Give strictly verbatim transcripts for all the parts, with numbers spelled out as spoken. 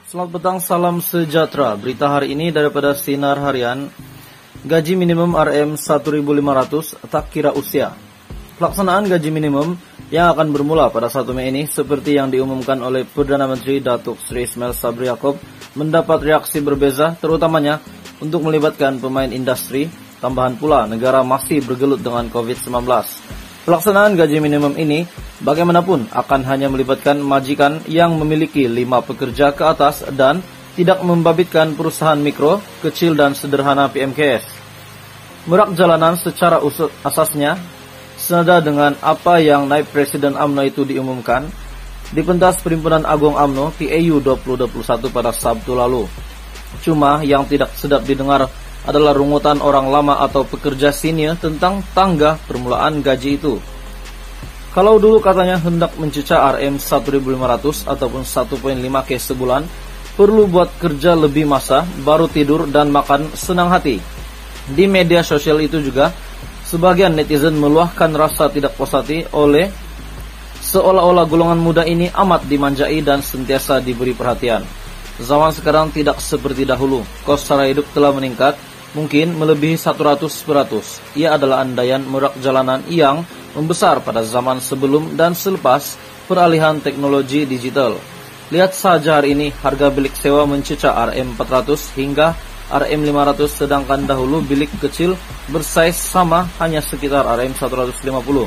Selamat petang, salam sejahtera. Berita hari ini daripada Sinar Harian. Gaji minimum R M satu ribu lima ratus tak kira usia. Pelaksanaan gaji minimum yang akan bermula pada satu Mei ini seperti yang diumumkan oleh Perdana Menteri Datuk Seri Ismail Sabri Yaakob mendapat reaksi berbeza, terutamanya untuk melibatkan pemain industri. Tambahan pula negara masih bergelut dengan covid sembilan belas. Pelaksanaan gaji minimum ini bagaimanapun akan hanya melibatkan majikan yang memiliki lima pekerja ke atas dan tidak membabitkan perusahaan mikro, kecil dan sederhana P M K S. Merak jalanan secara usul asasnya senada dengan apa yang Naib Presiden U M N O itu diumumkan di pentas Perhimpunan Agung U M N O P A U dua ribu dua puluh satu pada Sabtu lalu. Cuma yang tidak sedap didengar adalah rungutan orang lama atau pekerja senior tentang tangga permulaan gaji itu. Kalau dulu katanya hendak mencecah R M satu ribu lima ratus ataupun satu koma lima K sebulan, perlu buat kerja lebih masa, baru tidur dan makan senang hati. Di media sosial itu juga, sebagian netizen meluahkan rasa tidak puas hati oleh seolah-olah golongan muda ini amat dimanjai dan sentiasa diberi perhatian. Zaman sekarang tidak seperti dahulu, kos sara hidup telah meningkat, mungkin melebihi seratus peratus. Ia adalah andaian merak jalanan yang membesar pada zaman sebelum dan selepas peralihan teknologi digital. Lihat saja hari ini harga bilik sewa mencecah R M empat ratus hingga R M lima ratus, sedangkan dahulu bilik kecil bersaiz sama hanya sekitar R M seratus lima puluh.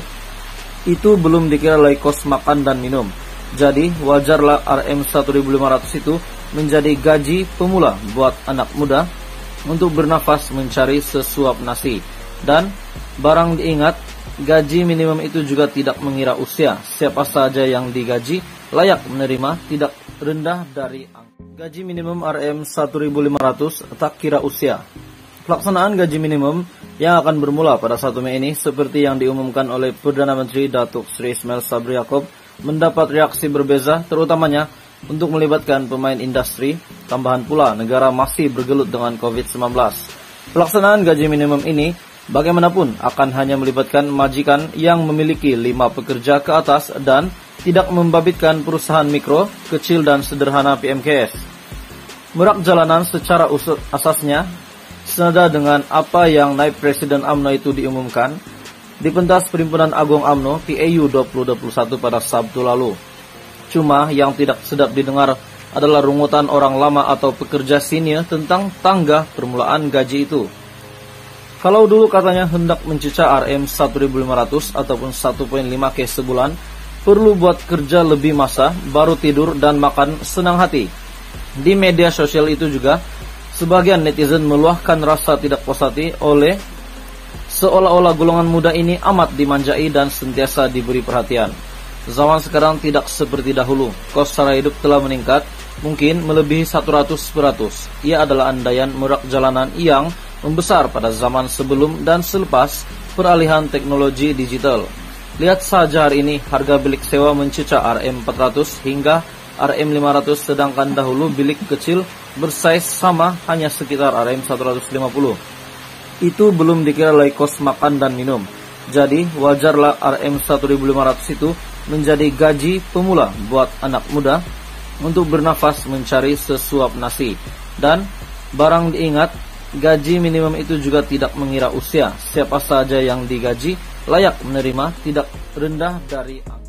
Itu belum dikira lagi kos makan dan minum. Jadi wajarlah R M satu ribu lima ratus itu menjadi gaji pemula buat anak muda untuk bernafas mencari sesuap nasi. Dan barang diingat, gaji minimum itu juga tidak mengira usia. Siapa saja yang digaji layak menerima, tidak rendah dari angka. Gaji minimum R M satu ribu lima ratus tak kira usia. Pelaksanaan gaji minimum yang akan bermula pada satu Mei ini seperti yang diumumkan oleh Perdana Menteri Datuk Seri Ismail Sabri Yaakob mendapat reaksi berbeza, terutamanya untuk melibatkan pemain industri. Tambahan pula negara masih bergelut dengan covid sembilan belas. Pelaksanaan gaji minimum ini bagaimanapun akan hanya melibatkan majikan yang memiliki lima pekerja ke atas dan tidak membabitkan perusahaan mikro, kecil dan sederhana P M K S. Merak jalanan secara usul asasnya senada dengan apa yang Naib Presiden U M N O itu diumumkan di pentas Perhimpunan Agung U M N O P A U dua ribu dua puluh satu pada Sabtu lalu. Cuma yang tidak sedap didengar adalah rungutan orang lama atau pekerja senior tentang tangga permulaan gaji itu. Kalau dulu katanya hendak mencecah R M satu ribu lima ratus ataupun satu koma lima K sebulan, perlu buat kerja lebih masa, baru tidur dan makan senang hati. Di media sosial itu juga, sebagian netizen meluahkan rasa tidak puas hati oleh seolah-olah golongan muda ini amat dimanjai dan sentiasa diberi perhatian. Zaman sekarang tidak seperti dahulu, kos sara hidup telah meningkat, mungkin melebihi seratus peratus. Ia adalah andaian merak jalanan yang membesar pada zaman sebelum dan selepas peralihan teknologi digital. Lihat saja hari ini harga bilik sewa mencecah R M empat ratus hingga R M lima ratus, sedangkan dahulu bilik kecil bersaiz sama hanya sekitar R M seratus lima puluh. Itu belum dikira lagi kos makan dan minum. Jadi wajarlah R M satu ribu lima ratus itu menjadi gaji pemula buat anak muda untuk bernafas mencari sesuap nasi. Dan barang diingat, gaji minimum itu juga tidak mengira usia. Siapa saja yang digaji layak menerima, tidak rendah dari angka.